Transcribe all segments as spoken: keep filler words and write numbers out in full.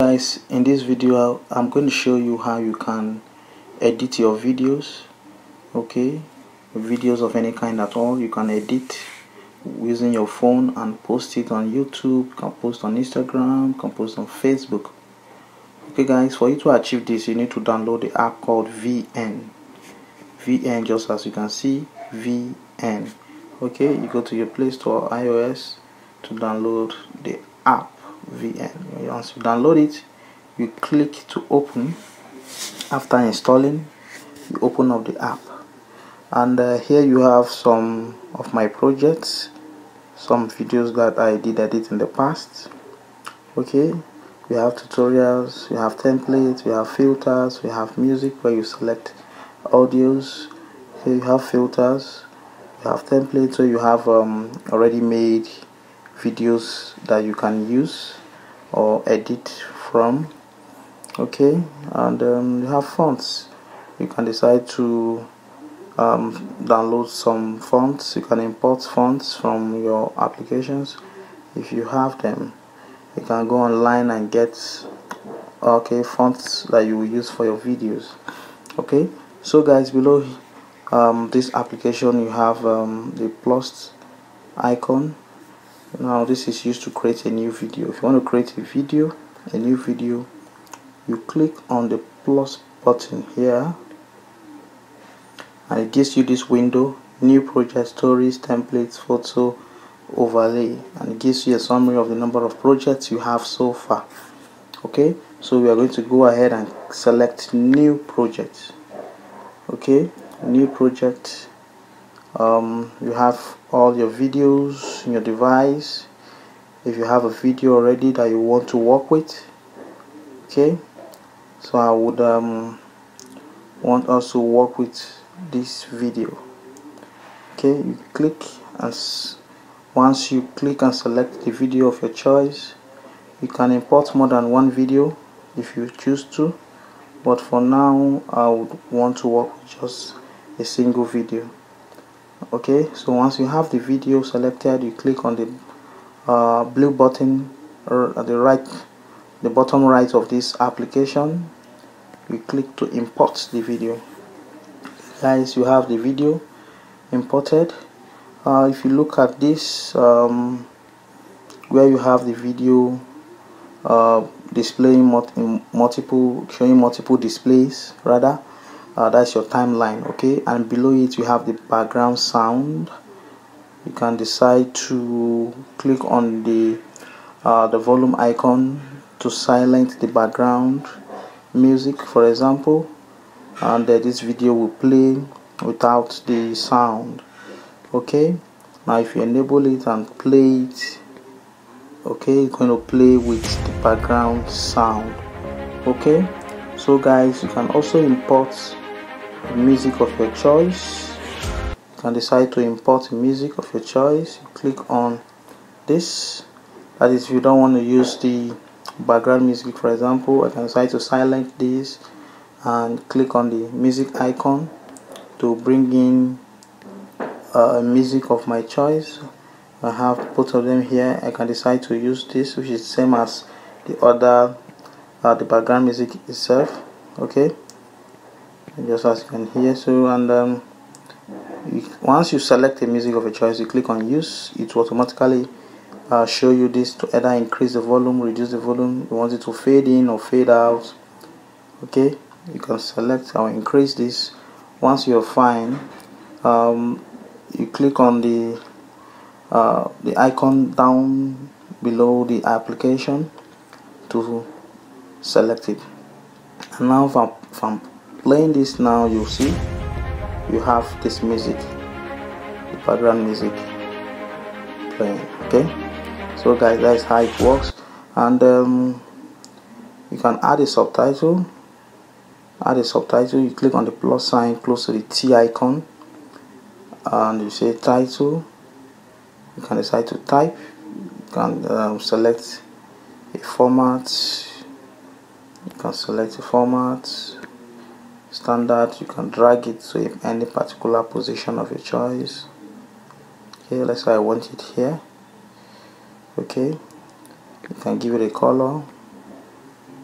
Guys, in this video I'm going to show you how you can edit your videos. Okay, videos of any kind at all you can edit using your phone and post it on YouTube, you can post on Instagram, you can post on Facebook. Okay guys, for you to achieve this you need to download the app called V N. V N, just as you can see, V N. Okay, you go to your Play Store, iOS, to download the app V N. Once you download it, you click to open. After installing, you open up the app, and uh, here you have some of my projects, some videos that I did edit in the past. Okay, we have tutorials, we have templates, we have filters, we have music where you select audios. Here you have filters, you have templates, so you have um, already made videos that you can use or edit from. Okay, and um, you have fonts. You can decide to um, download some fonts. You can import fonts from your applications if you have them. You can go online and get okay fonts that you will use for your videos. Okay, so guys, below um, this application you have um, the plus icon. Now this is used to create a new video. If you want to create a video, a new video, you click on the plus button here, and it gives you this window: new project, stories, templates, photo, overlay, and it gives you a summary of the number of projects you have so far. Okay, so we are going to go ahead and select new project. Okay, new project. Um, you have all your videos in your device. If you have a video already that you want to work with, okay, so I would um, want us to work with this video. Okay, you click, and once you click and select the video of your choice, you can import more than one video if you choose to, but for now I would want to work with just a single video. Okay, so once you have the video selected, you click on the uh, blue button or at the right, the bottom right of this application. You click to import the video. Guys, you have the video imported. Uh, if you look at this, um, where you have the video uh, displaying multi multiple, showing multiple displays rather. Uh, that's your timeline. Okay, and below it you have the background sound. You can decide to click on the uh, the volume icon to silence the background music, for example, and uh, this video will play without the sound. Okay, now if you enable it and play it, okay, it's going to play with the background sound. Okay, so guys, you can also import music of your choice. You can decide to import music of your choice. You click on this. That is, if you don't want to use the background music, for example, I can decide to silence this and click on the music icon to bring in uh, music of my choice. I have both of them here. I can decide to use this, which is the same as the other uh, the background music itself. Okay, just as you can hear. So, and um, you, once you select the music of your choice, you click on use. It will automatically uh, show you this to either increase the volume, reduce the volume. You want it to fade in or fade out. Okay, you can select or increase this. Once you're fine, um, you click on the uh, the icon down below the application to select it. And now if I'm, if I'm playing this now, you'll see you have this music, the background music playing. Okay, so guys, that's how it works. And um, you can add a subtitle. Add a subtitle. You click on the plus sign close to the T icon, and you say title. You can decide to type. You can um, select a format. You can select a format, standard. You can drag it to any particular position of your choice. Okay, let's say I want it here. Okay, you can give it a color.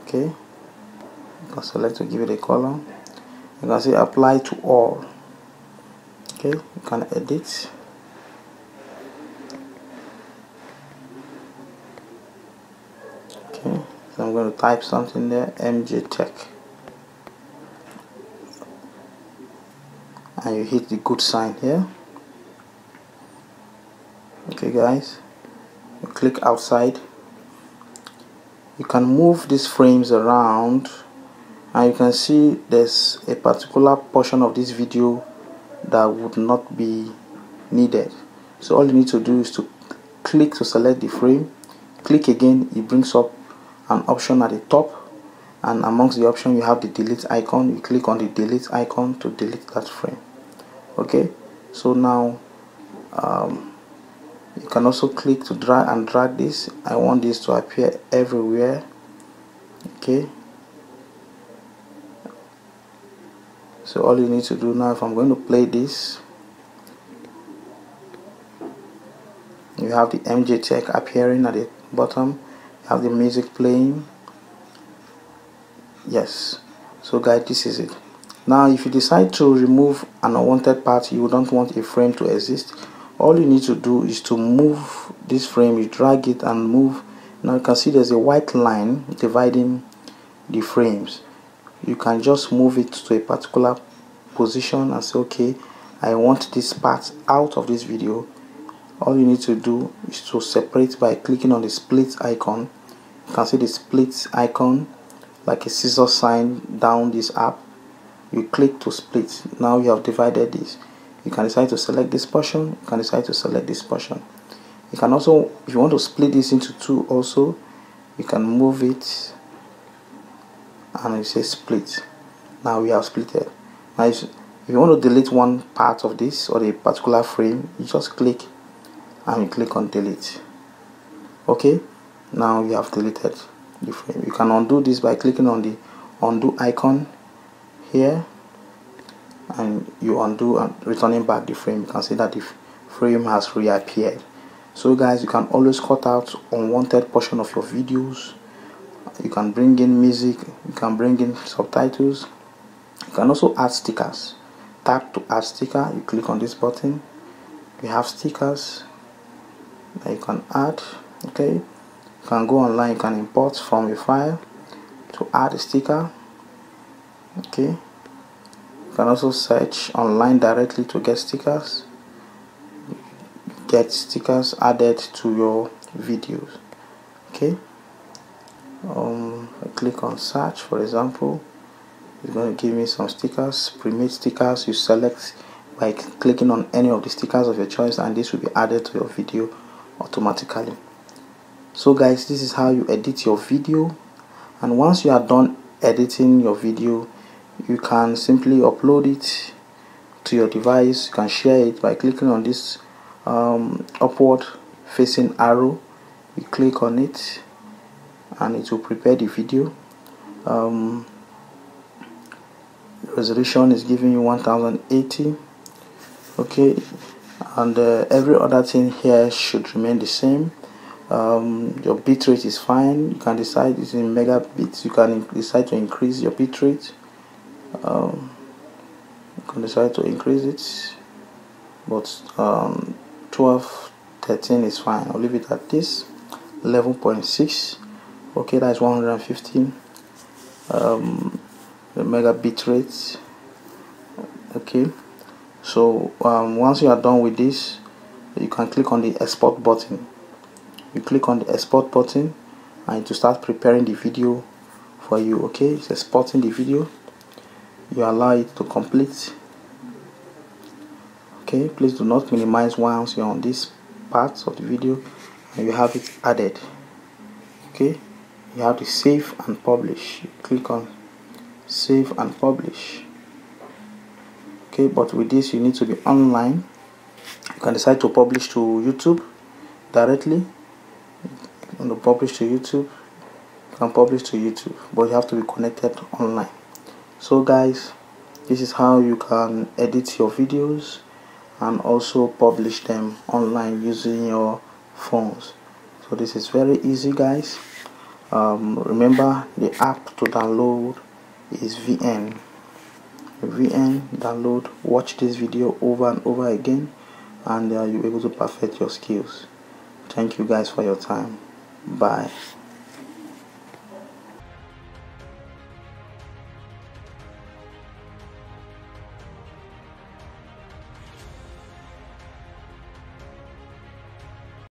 Okay, you can select to give it a color. You can say apply to all. Okay, you can edit. Okay, so I'm going to type something there, M J Tech, and you hit the good sign here. Okay guys, you click outside. You can move these frames around, and you can see there's a particular portion of this video that would not be needed. So all you need to do is to click to select the frame, click again, it brings up an option at the top, and amongst the option you have the delete icon. You click on the delete icon to delete that frame. Okay, so now um, you can also click to drag and drag this. I want this to appear everywhere. Okay, so all you need to do now, if I'm going to play this, you have the M J Tech appearing at the bottom, you have the music playing. Yes, so guys, this is it. Now if you decide to remove an unwanted part, you don't want a frame to exist, all you need to do is to move this frame. You drag it and move. Now you can see there's a white line dividing the frames. You can just move it to a particular position and say, okay, I want this part out of this video. All you need to do is to separate by clicking on the split icon. You can see the split icon like a scissor sign down this app. You click to split. Now you have divided this. You can decide to select this portion, you can decide to select this portion. You can also, if you want to split this into two also, you can move it and it says split. Now we have split it. Now if you want to delete one part of this or a particular frame, you just click and you click on delete. Okay, now you have deleted the frame. You can undo this by clicking on the undo icon here, and you undo and returning back the frame. You can see that the frame has reappeared. So guys, you can always cut out unwanted portion of your videos. You can bring in music, you can bring in subtitles, you can also add stickers. Tap to add sticker, you click on this button, you have stickers that you can add. Okay, you can go online, you can import from a file to add a sticker. Okay, you can also search online directly to get stickers, get stickers added to your videos. Okay, um, I click on search, for example, it's going to give me some stickers, pre-made stickers. You select by clicking on any of the stickers of your choice, and this will be added to your video automatically. So guys, this is how you edit your video, and once you are done editing your video, you can simply upload it to your device. You can share it by clicking on this um, upward facing arrow. You click on it and it will prepare the video. Um, resolution is giving you one thousand eighty. Okay, and uh, every other thing here should remain the same. Um, your bitrate is fine. You can decide it's in megabits. You can decide to increase your bitrate. Um, you can decide to increase it, but um, twelve thirteen is fine. I'll leave it at this. eleven point six. Okay, that's one hundred fifteen. Um, the megabit rate. Okay, so um, once you are done with this, you can click on the export button. You click on the export button and to start preparing the video for you. Okay, it's exporting the video. You allow it to complete. Okay, please do not minimize once you're on this part of the video and you have it added. Okay, you have to save and publish. You click on save and publish. Okay, but with this you need to be online. You can decide to publish to YouTube directly. You want to publish to YouTube, you can publish to YouTube, but you have to be connected online. So guys, this is how you can edit your videos and also publish them online using your phones. So this is very easy guys. Um, remember, the app to download is V N. V N, download, watch this video over and over again, and uh, you'll be able to perfect your skills. Thank you guys for your time. Bye.